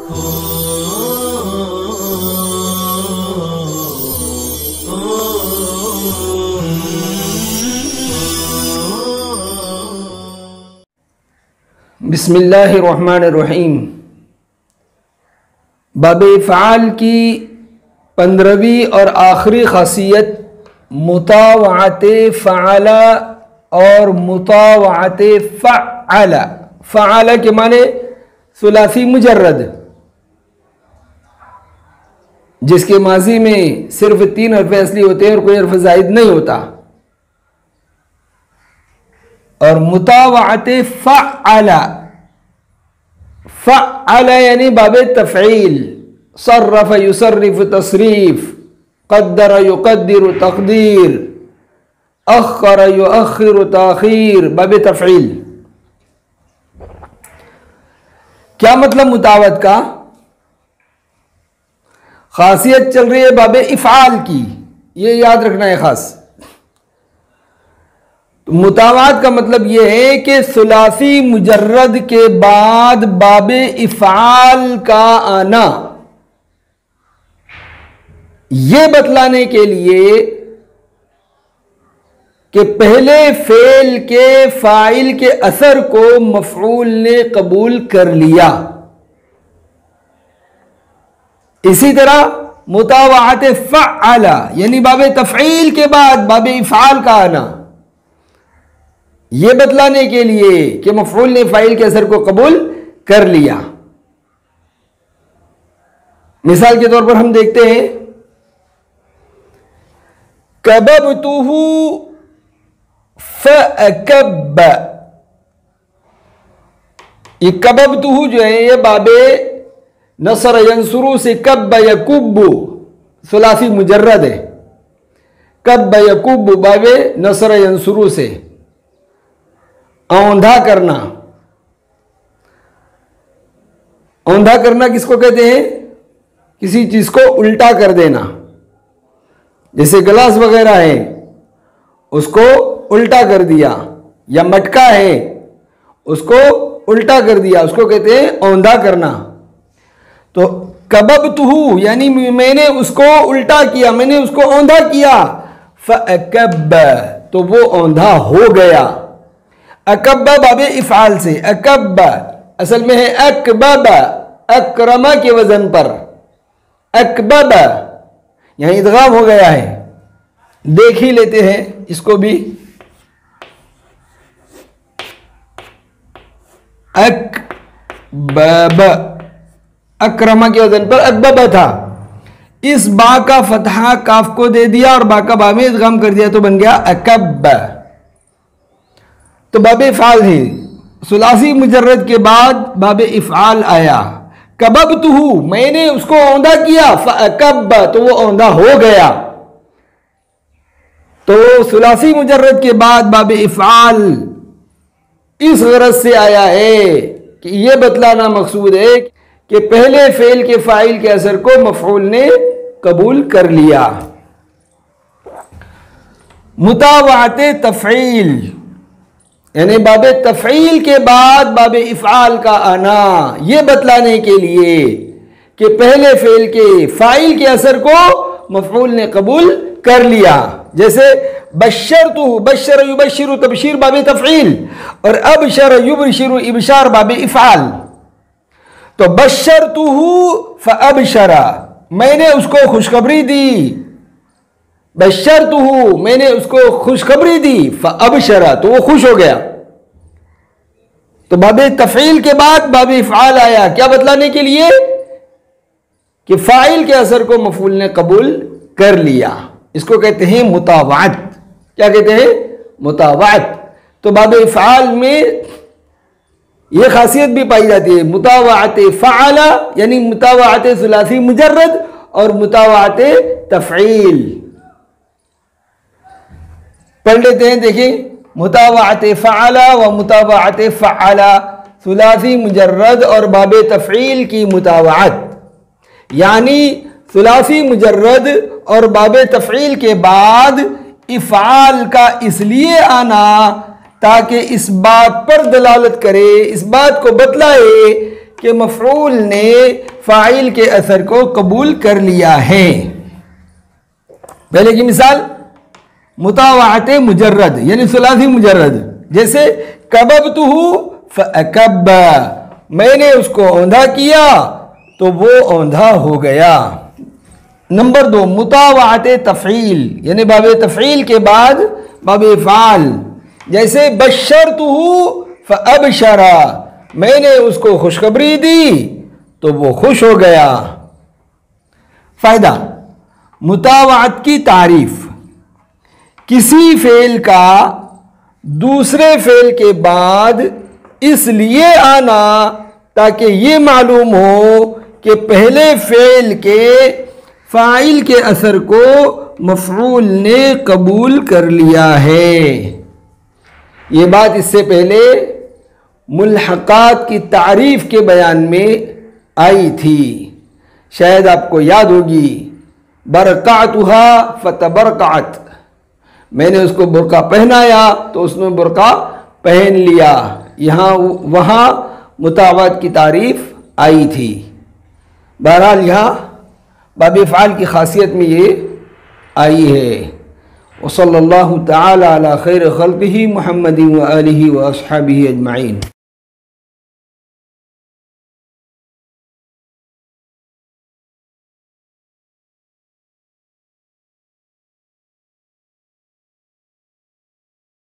بسم اللہ الرحمن الرحیم۔ باب افعال کی 15ویں اور آخری خاصیت مطاوعت فعل اور مطاوعت فعل۔ فعل کے معنی ثلاثی مجرد، جس کے ماضی میں صرف 3 حرف اصلی ہوتے ہیں اور کوئی حرف زائد نہیں ہوتا، اور مطاوعت فعل۔ فعل یعنی باب تفعیل، صرف یصرف تصریف، قدر یقدر تقدیر، اخر یؤخر تاخیر، باب تفعیل۔ کیا مطلب مطاوعت کا؟ خاصیت چل رہی ہے باب افعال کی، یہ یاد رکھنا ہے خاص۔ مطاوعت کا مطلب یہ ہے کہ ثلاثی مجرد کے بعد باب افعال کا آنا، یہ بتلانے کے لیے کہ پہلے فعل کے فاعل کے اثر کو مفعول نے قبول کر لیا۔ اسی طرح مطاوعت فعل یعنی باب تفعیل کے بعد باب افعال کا آنا، یہ بتلانے کے لیے کہ مفعول نے فاعل کے اثر کو قبول کر لیا۔ مثال کے طور پر ہم دیکھتے ہیں کببتہ فأکب۔ یہ کببتہ جو ہے یہ باب نصر ینصرو سے کب یکب ثلاثی مجرد ہے۔ کب یکب باب نصر ینصرو سے اوندھا کرنا۔ اوندھا کرنا کس کو کہتے ہیں؟ کسی چیز کو الٹا کر دینا، جیسے گلاس وغیرہ ہے اس کو الٹا کر دیا، یا مٹکا ہے اس کو الٹا کر دیا، اس کو کہتے ہیں اوندھا کرنا۔ تو کببتہ یعنی میں نے اس کو الٹا کیا، میں نے اس کو اوندھا کیا۔ فأکب تو وہ اوندھا ہو گیا۔ اکب باب افعال سے، اکب اصل میں ہے اکبب، اکرم کے وزن پر، اکبب یہاں ادغام ہو گیا ہے۔ دیکھ ہی لیتے ہیں اس کو بھی، اکبب اکرم کے وزن پر اکبب تھا، اس با کا فتحہ کاف کو دے دیا اور با کا با میں ادغام کر دیا تو بن گیا اکب۔ تو باب افعال ہے، ثلاثی مجرد کے بعد باب افعال آیا۔ کببتہ میں نے اس کو اوندھا کیا، فأکب تو وہ اوندھا ہو گیا۔ تو ثلاثی مجرد کے بعد باب افعال اس غرض سے آیا ہے کہ یہ بتلانا مقصود ہے کہ پہلے فعل کے فاعل کے اثر کو مفعول نے قبول کر لیا۔ مطاوعت تفعیل یعنی باب تفعیل کے بعد باب افعال کا آنا، یہ بتلانے کے لیے کہ پہلے فعل کے فاعل کے اثر کو مفعول نے قبول کر لیا۔ جیسے بشرتہ، بشر یبشر تبشیر باب تفعیل، اور ابشر یبشر ابشار باب افعال۔ تو بشرتہ فابشر میں نے اس کو خوشخبری دی، بشرتہ میں نے اس کو خوشخبری دی، فابشر تو وہ خوش ہو گیا۔ تو باب تفعیل کے بعد باب افعال آیا، کیا بتلانے کے لیے کہ فاعل کے اثر کو مفعول نے قبول کر لیا۔ اس کو کہتے ہیں مطاوعت۔ کیا کہتے ہیں؟ مطاوعت۔ تو باب افعال میں یہ خاصیت بھی پائی جاتی ہے، مطاوعت فعل یعنی مطاوعت ثلاثی مجرد اور مطاوعت تفعیل۔ پڑھ لیتے ہیں، دیکھیں مطاوعت فعل و مطاوعت فعل، ثلاثی مجرد اور باب تفعیل کی مطاوعت، یعنی ثلاثی مجرد اور باب تفعیل کے بعد افعال کا اس لیے آنا تاکہ اس بات پر دلالت کرے، اس بات کو بتلائے کہ مفعول نے فاعل کے اثر کو قبول کر لیا ہے۔ پہلے کی مثال مطاوعت مجرد یعنی ثلاثی مجرد، جیسے کببتہ فاکب، میں نے اس کو اوندھا کیا تو وہ اوندھا ہو گیا۔ نمبر 2 مطاوعت تفعیل یعنی باب تفعیل کے بعد باب افعال، جیسے بشرتہ فابشر، میں نے اس کو خوشخبری دی تو وہ خوش ہو گیا۔ فائدہ، مطاوعت کی تعریف، کسی فعل کا دوسرے فعل کے بعد اس لیے آنا تاکہ یہ معلوم ہو کہ پہلے فعل کے فاعل کے اثر کو مفعول نے قبول کر لیا ہے۔ یہ بات اس سے پہلے ملحقات کی تعریف کے بیان میں آئی تھی، شاید آپ کو یاد ہوگی، برقعتھا فتبرقعت، میں نے اس کو برقع پہنایا تو اس نے برقع پہن لیا، وہاں مطاوعت کی تعریف آئی تھی۔ بہرحال یہاں باب افعال کی خاصیت میں یہ آئی ہے۔ وصلی اللہ تعالی علی خیر خلقہ محمد و آلہ و اصحابہ اجمعین۔